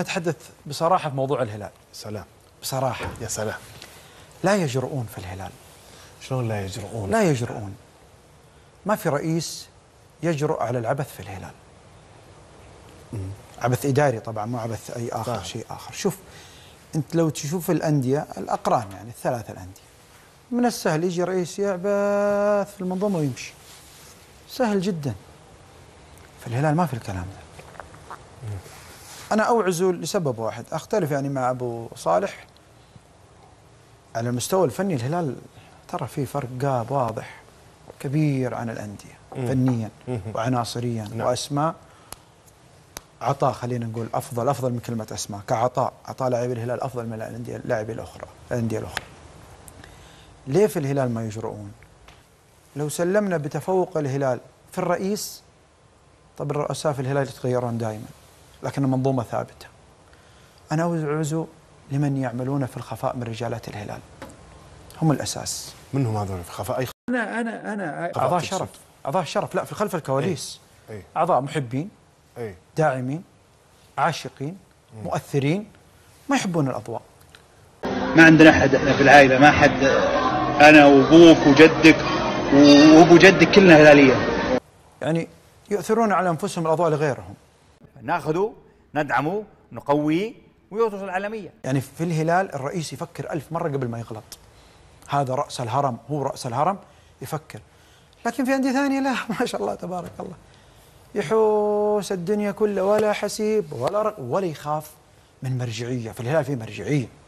نتحدث بصراحة في موضوع الهلال. سلام. بصراحة يا سلام. لا يجرؤون في الهلال. شلون لا يجرؤون؟ لا يجرؤون. ما في رئيس يجرؤ على العبث في الهلال. عبث إداري طبعا، مو عبث أي آخر شيء آخر. شوف أنت لو تشوف الأندية الأقران، يعني الثلاث الأندية، من السهل يجي رئيس يعبث في المنظومة ويمشي، سهل جدا. في الهلال ما في الكلام ده. أنا أوعزه لسبب واحد، أختلف يعني مع أبو صالح على المستوى الفني. الهلال ترى فيه فرق قاب واضح كبير عن الأندية فنيا وعناصريا وأسماء. عطاء خلينا نقول أفضل من كلمة أسماء، كعطاء عطاء لاعبي الهلال أفضل من اللاعبين الأندية الأخرى. ليه في الهلال ما يجرؤون؟ لو سلمنا بتفوق الهلال في الرئيس، طب الرؤساء في الهلال يتغيرون دائما، لكن المنظومة ثابتة. أنا أوعزه لمن يعملون في الخفاء من رجالات الهلال، هم الأساس. من هم هذول في خفاء؟ أنا أعضاء شرف، لا، في خلف الكواليس. أعضاء محبين، داعمين، عاشقين، مؤثرين، ما يحبون الأضواء. ما عندنا أحد في العائلة، ما حد، أنا وأبوك وجدك وأبو جدك كلنا هلالية. يعني يؤثرون على أنفسهم الأضواء لغيرهم. ناخذه، ندعمه، نقويه ويوصل العالمية. يعني في الهلال الرئيس يفكر 1000 مرة قبل ما يغلط. هذا رأس الهرم، هو رأس الهرم، يفكر. لكن في أندية ثانية لا، ما شاء الله تبارك الله، يحوس الدنيا كلها ولا حسيب ولا يخاف من مرجعية. في الهلال في مرجعية.